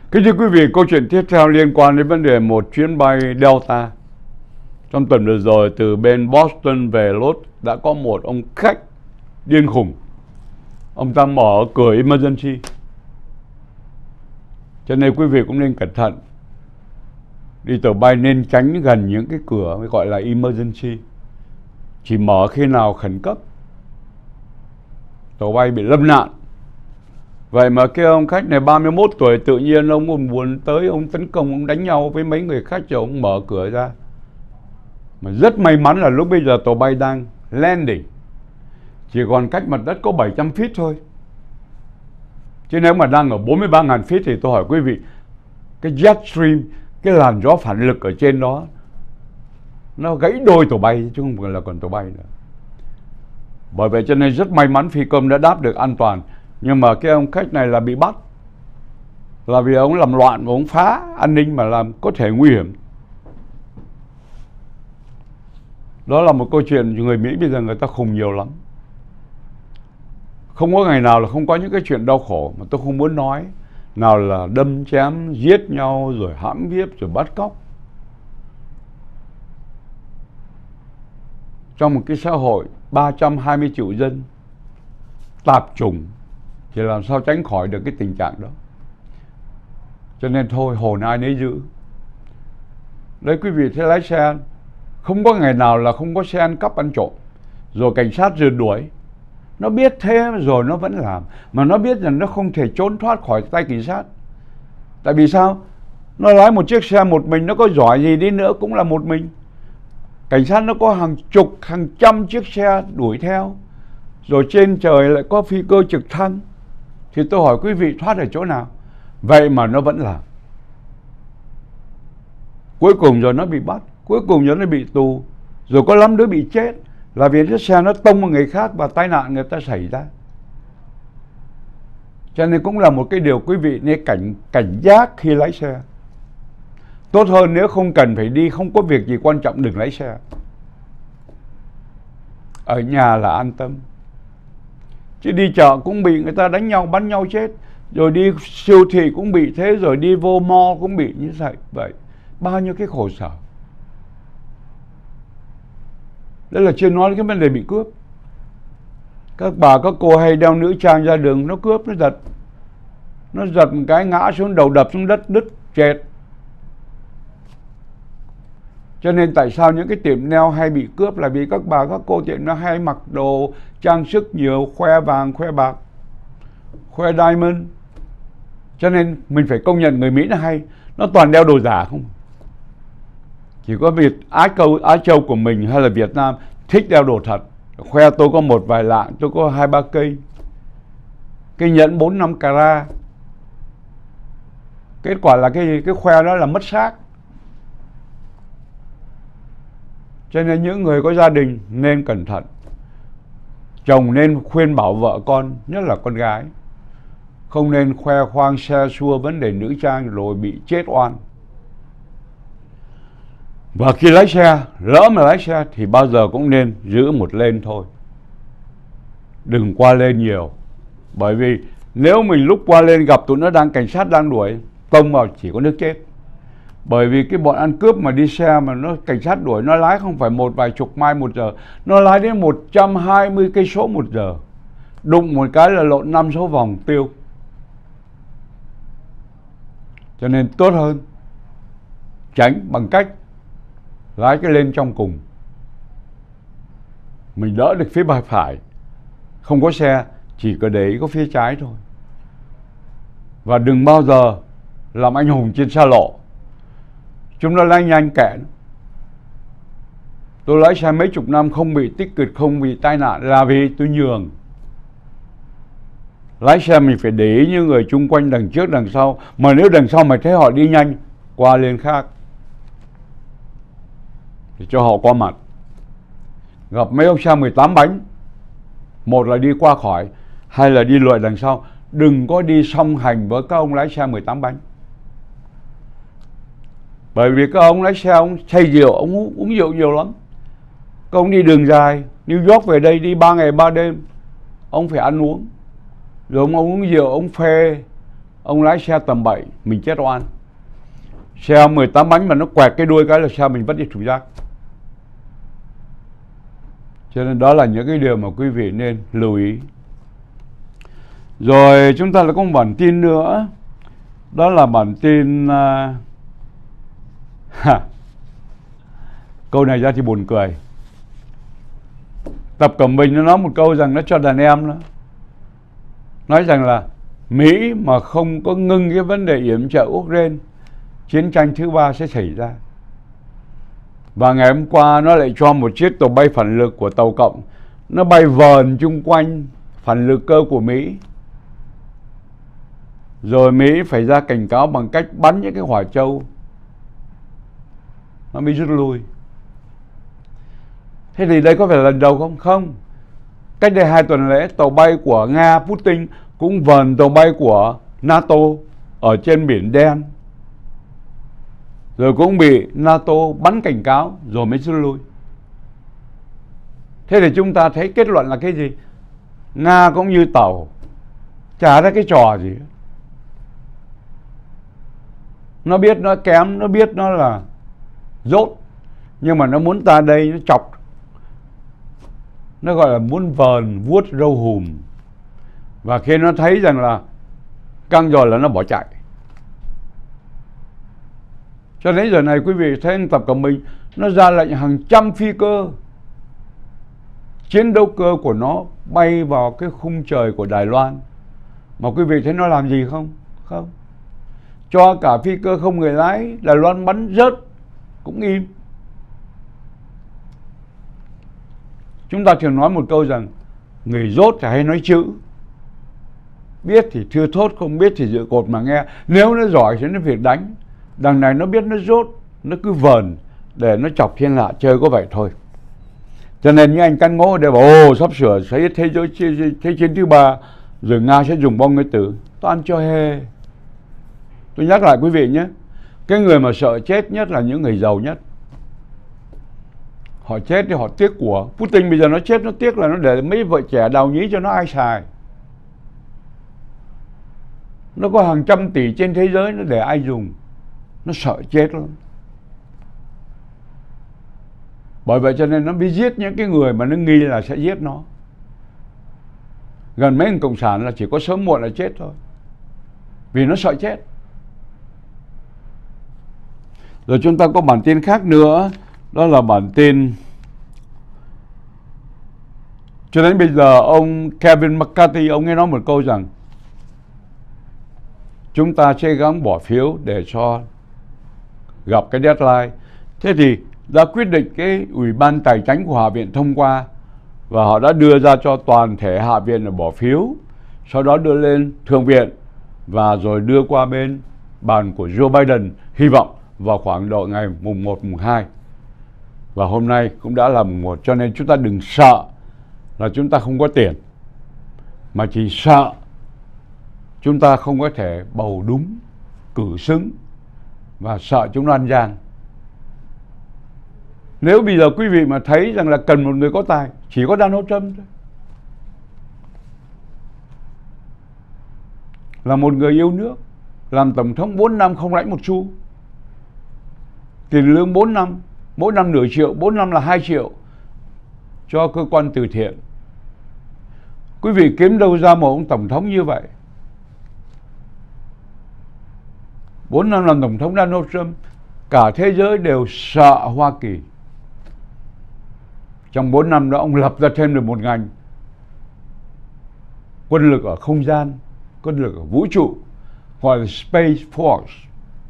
Kính thưa quý vị, câu chuyện tiếp theo liên quan đến vấn đề một chuyến bay Delta. Trong tuần vừa rồi từ bên Boston về Los đã có một ông khách điên khùng. Ông ta mở cửa emergency. Cho nên quý vị cũng nên cẩn thận. Đi tàu bay nên tránh gần những cái cửa gọi là emergency. Chỉ mở khi nào khẩn cấp. Tàu bay bị lâm nạn. Vậy mà cái ông khách này 31 tuổi tự nhiên ông buồn tới, ông tấn công, ông đánh nhau với mấy người khách rồi ông mở cửa ra. Mà rất may mắn là lúc bây giờ tàu bay đang landing. Chỉ còn cách mặt đất có 700 feet thôi. Chứ nếu mà đang ở 43.000 feet thì tôi hỏi quý vị, cái jet stream, cái làn gió phản lực ở trên đó nó gãy đôi tàu bay chứ không phải là còn tàu bay nữa. Bởi vậy cho nên rất may mắn phi công đã đáp được an toàn. Nhưng mà cái ông khách này là bị bắt. Là vì ông làm loạn và ông phá an ninh mà làm có thể nguy hiểm. Đó là một câu chuyện người Mỹ bây giờ người ta khùng nhiều lắm. Không có ngày nào là không có những cái chuyện đau khổ mà tôi không muốn nói. Nào là đâm chém, giết nhau, rồi hãm hiếp, rồi bắt cóc. Trong một cái xã hội 320 triệu dân tạp chủng thì làm sao tránh khỏi được cái tình trạng đó. Cho nên thôi hồn ai nấy giữ. Đấy quý vị thấy lái xe, không có ngày nào là không có xe ăn cắp ăn trộm. Rồi cảnh sát rượt đuổi. Nó biết thế rồi nó vẫn làm. Mà nó biết rằng nó không thể trốn thoát khỏi tay cảnh sát. Tại vì sao? Nó lái một chiếc xe một mình, nó có giỏi gì đi nữa cũng là một mình. Cảnh sát nó có hàng chục, hàng trăm chiếc xe đuổi theo. Rồi trên trời lại có phi cơ trực thăng. Thì tôi hỏi quý vị thoát ở chỗ nào? Vậy mà nó vẫn làm. Cuối cùng rồi nó bị bắt. Cuối cùng rồi nó bị tù. Rồi có lắm đứa bị chết. Là vì chiếc xe nó tông vào người khác và tai nạn người ta xảy ra. Cho nên cũng là một cái điều quý vị nên cảnh giác khi lái xe. Tốt hơn nếu không cần phải đi, không có việc gì quan trọng đừng lái xe. Ở nhà là an tâm. Chứ đi chợ cũng bị người ta đánh nhau, bắn nhau chết. Rồi đi siêu thị cũng bị thế, rồi đi vô mall cũng bị như vậy. Bao nhiêu cái khổ sở. Đây là chưa nói cái vấn đề bị cướp. Các bà, các cô hay đeo nữ trang ra đường, nó cướp, nó giật. Nó giật một cái ngã xuống đầu đập xuống đất, đứt, chẹt. Cho nên tại sao những cái tiệm nail hay bị cướp là vì các bà, các cô tiệm nail hay mặc đồ trang sức nhiều, khoe vàng, khoe bạc, khoe diamond. Cho nên mình phải công nhận người Mỹ nó hay. Nó toàn đeo đồ giả không. Chỉ có Á Châu của mình hay là Việt Nam thích đeo đồ thật. Khoe tôi có một vài lạng, tôi có 2-3 cây. Cái nhẫn 4-5 carat. Kết quả là cái khoe đó là mất xác. Cho nên những người có gia đình nên cẩn thận. Chồng nên khuyên bảo vợ con, nhất là con gái. Không nên khoe khoang xe xua vấn đề nữ trang rồi bị chết oan. Và khi lái xe, lỡ mà lái xe thì bao giờ cũng nên giữ một lane thôi. Đừng qua lane nhiều. Bởi vì nếu mình lúc qua lane gặp tụi nó cảnh sát đang đuổi, tông vào chỉ có nước chết. Bởi vì cái bọn ăn cướp mà đi xe mà cảnh sát đuổi, nó lái không phải một vài chục mile một giờ, nó lái đến 120 cây số một giờ. Đụng một cái là lộn 5-6 vòng tiêu. Cho nên tốt hơn tránh bằng cách lái cái lên trong cùng. Mình đỡ được phía bên phải. Không có xe, chỉ có để ý có phía trái thôi. Và đừng bao giờ làm anh hùng trên xa lộ. Chúng nó lái nhanh kệ. Tôi lái xe mấy chục năm không bị tích cực, không bị tai nạn là vì tôi nhường. Lái xe mình phải để ý những người chung quanh đằng trước đằng sau. Mà nếu đằng sau mày thấy họ đi nhanh, qua lên khác thì cho họ qua mặt. Gặp mấy ông xe 18 bánh, một là đi qua khỏi, hai là đi lùi đằng sau. Đừng có đi song hành với các ông lái xe 18 bánh. Bởi vì các ông lái xe, ông say rượu, ông uống rượu nhiều lắm. Các ông đi đường dài, New York về đây đi 3 ngày 3 đêm, ông phải ăn uống. Rồi ông uống rượu, ông phê, ông lái xe tầm bậy, mình chết oan. Xe 18 bánh mà nó quẹt cái đuôi cái là xe mình vứt đi thùng rác. Cho nên đó là những cái điều mà quý vị nên lưu ý. Rồi chúng ta lại có một bản tin nữa. Đó là bản tin câu này ra thì buồn cười. Tập Cận Bình nó nói một câu rằng nó cho đàn em đó. Nói rằng là Mỹ mà không có ngưng cái vấn đề yểm trợ Ukraine, chiến tranh thứ ba sẽ xảy ra. Và ngày hôm qua nó lại cho một chiếc tàu bay phản lực của tàu cộng, nó bay vờn chung quanh phản lực cơ của Mỹ. Rồi Mỹ phải ra cảnh cáo bằng cách bắn những cái hỏa châu, nó mới rút lui. Thế thì đây có phải là lần đầu không? Không. Cách đây 2 tuần lễ, tàu bay của Nga Putin cũng vờn tàu bay của NATO ở trên Biển Đen. Rồi cũng bị NATO bắn cảnh cáo rồi mới rút lui. Thế thì chúng ta thấy kết luận là cái gì? Nga cũng như tàu, chả ra cái trò gì. Nó biết nó kém, nó biết nó là dốt, nhưng mà nó muốn ta đây nó chọc. Nó gọi là muốn vờn vuốt râu hùm. Và khi nó thấy rằng là căng rồi là nó bỏ chạy. Cho đến giờ này quý vị thấy anh Tập Cận Bình nó ra lệnh hàng trăm phi cơ, chiến đấu cơ của nó bay vào cái khung trời của Đài Loan. Mà quý vị thấy nó làm gì không? Không. Cho cả phi cơ không người lái Đài Loan bắn rớt cũng im. Chúng ta thường nói một câu rằng người dốt thì hay nói chữ, biết thì thưa thốt, không biết thì dựa cột mà nghe. Nếu nó giỏi thì nó việc đánh. Đằng này nó biết nó dốt, nó cứ vờn để nó chọc thiên hạ chơi có vậy thôi. Cho nên những anh căn ngố đều bảo sắp sửa sẽ thế chiến thứ ba, rồi Nga sẽ dùng bom nguyên tử. Toàn cho hề. Tôi nhắc lại quý vị nhé, cái người mà sợ chết nhất là những người giàu nhất. Họ chết thì họ tiếc của. Putin bây giờ nó chết nó tiếc là nó để mấy vợ trẻ đào nhí cho nó ai xài. Nó có hàng trăm tỷ trên thế giới, nó để ai dùng. Nó sợ chết lắm. Bởi vậy cho nên nó mới giết những cái người mà nó nghi là sẽ giết nó. Gần mấy thằng cộng sản là chỉ có sớm muộn là chết thôi, vì nó sợ chết. Rồi chúng ta có bản tin khác nữa. Đó là bản tin cho đến bây giờ ông Kevin McCarthy, ông ấy nói một câu rằng chúng ta sẽ gắng bỏ phiếu để cho gặp cái deadline. Thế thì đã quyết định cái Ủy ban Tài chính của Hạ viện thông qua, và họ đã đưa ra cho toàn thể Hạ viện là bỏ phiếu, sau đó đưa lên Thượng viện và rồi đưa qua bên bàn của Joe Biden, hy vọng vào khoảng độ ngày mùng 1, mùng 2. Và hôm nay cũng đã là mùng 1, cho nên chúng ta đừng sợ là chúng ta không có tiền, mà chỉ sợ chúng ta không có thể bầu đúng, cử xứng, và sợ chúng nó ăn gian. Nếu bây giờ quý vị mà thấy rằng là cần một người có tài, chỉ có Donald Trump thôi. Là một người yêu nước, làm tổng thống 4 năm không lãnh một xu, tiền lương 4 năm, mỗi năm nửa triệu, 4 năm là 2 triệu cho cơ quan từ thiện. Quý vị kiếm đâu ra một ông tổng thống như vậy? 4 năm làm tổng thống Donald Trump, cả thế giới đều sợ Hoa Kỳ. Trong 4 năm đó ông lập ra thêm được một ngành quân lực ở không gian, quân lực ở vũ trụ, gọi là Space Force.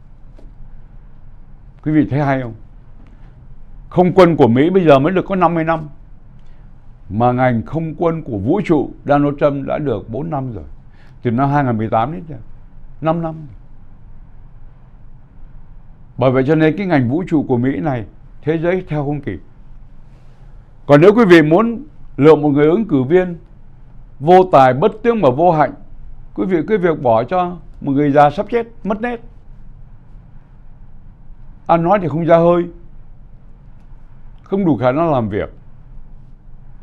Quý vị thấy hay không? Không quân của Mỹ bây giờ mới được có 50 năm, mà ngành không quân của vũ trụ Donald Trump đã được 4 năm rồi. Từ năm 2018 đến giờ 5 năm. Bởi vậy cho nên cái ngành vũ trụ của Mỹ này thế giới theo không kịp. Còn nếu quý vị muốn lựa một người ứng cử viên vô tài, bất tướng mà vô hạnh, quý vị cứ việc bỏ cho một người già sắp chết, mất nết, ăn nói thì không ra hơi, không đủ khả năng làm việc.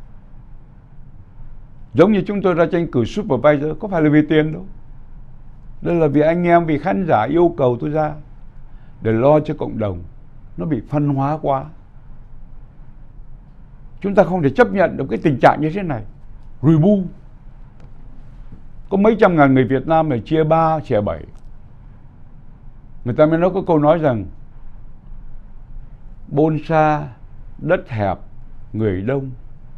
Giống như chúng tôi ra tranh cử supervisor, có phải là vì tiền đâu. Đây là vì anh em, vì khán giả yêu cầu tôi ra để lo cho cộng đồng. Nó bị phân hóa quá. Chúng ta không thể chấp nhận được cái tình trạng như thế này. Rùi bu. Có mấy trăm ngàn người Việt Nam này chia 3, chia 7. Người ta mới nói có câu nói rằng bôn xa, đất hẹp, người đông.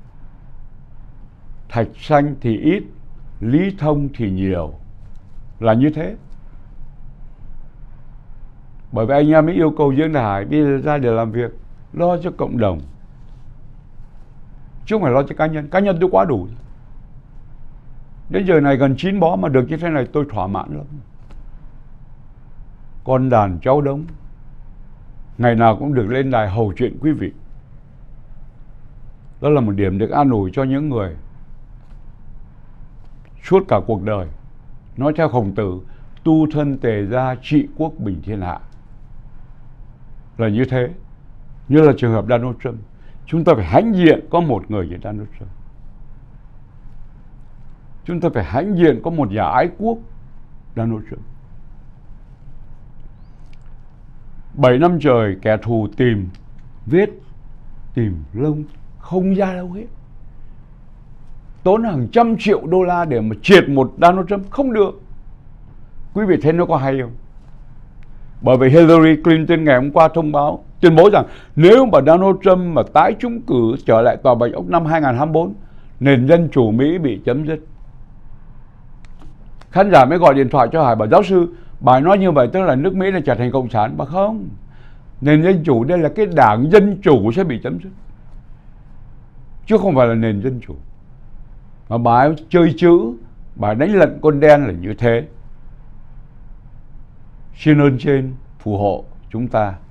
Thạch xanh thì ít, lý thông thì nhiều. Là như thế. Bởi vậy anh em mới yêu cầu Dương Đại Hải đi ra để làm việc, lo cho cộng đồng, chứ không phải lo cho cá nhân. Cá nhân tôi quá đủ. Đến giờ này gần 9 bó mà được như thế này tôi thỏa mãn lắm. Con đàn cháu đống, ngày nào cũng được lên đài hầu chuyện quý vị. Đó là một điểm được an ủi cho những người suốt cả cuộc đời. Nói theo Khổng Tử, tu thân tề gia trị quốc bình thiên hạ. Là như thế. Như là trường hợp Donald Trump. Chúng ta phải hãnh diện có một người như Donald Trump. Chúng ta phải hãnh diện có một nhà ái quốc Donald Trump. 7 năm trời kẻ thù tìm vết, tìm lông, không ra đâu hết. Tốn hàng trăm triệu đô la để mà triệt một Donald Trump không được. Quý vị thấy nó có hay không? Bởi vì Hillary Clinton ngày hôm qua tuyên bố rằng nếu mà Donald Trump mà tái trúng cử trở lại Tòa Bạch Ốc năm 2024, nền dân chủ Mỹ bị chấm dứt. Khán giả mới gọi điện thoại cho Hải bảo giáo sư, bà nói như vậy tức là nước Mỹ là trở thành cộng sản. Bà không, nền dân chủ đây là cái đảng Dân Chủ sẽ bị chấm dứt, chứ không phải là nền dân chủ. Mà bà ấy chơi chữ, bà ấy đánh lận con đen là như thế. Xin ơn trên phù hộ chúng ta.